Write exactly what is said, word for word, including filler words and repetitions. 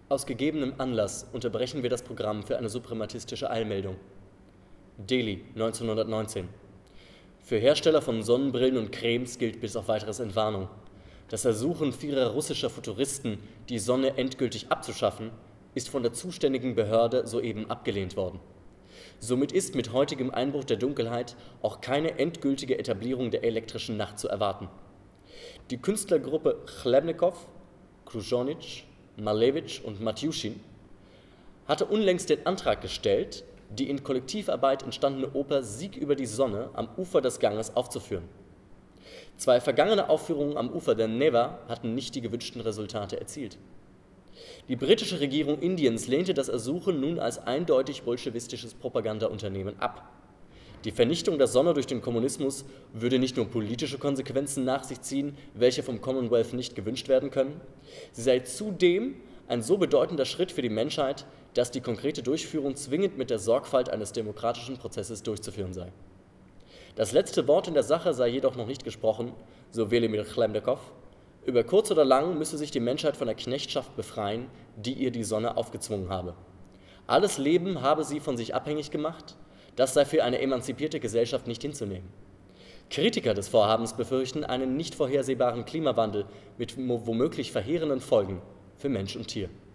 Aus gegebenem Anlass unterbrechen wir das Programm für eine suprematistische Eilmeldung. Delhi, neunzehnhundertneunzehn. Für Hersteller von Sonnenbrillen und Cremes gilt bis auf weiteres Entwarnung. Das Ersuchen vieler russischer Futuristen, die Sonne endgültig abzuschaffen, ist von der zuständigen Behörde soeben abgelehnt worden. Somit ist mit heutigem Einbruch der Dunkelheit auch keine endgültige Etablierung der elektrischen Nacht zu erwarten. Die Künstlergruppe Chlebnikow, Kruzhonitsch, Malevich und Matjuschin hatte unlängst den Antrag gestellt, die in Kollektivarbeit entstandene Oper Sieg über die Sonne am Ufer des Ganges aufzuführen. Zwei vergangene Aufführungen am Ufer der Neva hatten nicht die gewünschten Resultate erzielt. Die britische Regierung Indiens lehnte das Ersuchen nun als eindeutig bolschewistisches Propagandaunternehmen ab. Die Vernichtung der Sonne durch den Kommunismus würde nicht nur politische Konsequenzen nach sich ziehen, welche vom Commonwealth nicht gewünscht werden können, sie sei zudem ein so bedeutender Schritt für die Menschheit, dass die konkrete Durchführung zwingend mit der Sorgfalt eines demokratischen Prozesses durchzuführen sei. Das letzte Wort in der Sache sei jedoch noch nicht gesprochen, so Welimir Chlebnikow. Über kurz oder lang müsse sich die Menschheit von der Knechtschaft befreien, die ihr die Sonne aufgezwungen habe. Alles Leben habe sie von sich abhängig gemacht, das sei für eine emanzipierte Gesellschaft nicht hinzunehmen. Kritiker des Vorhabens befürchten einen nicht vorhersehbaren Klimawandel mit womöglich verheerenden Folgen für Mensch und Tier.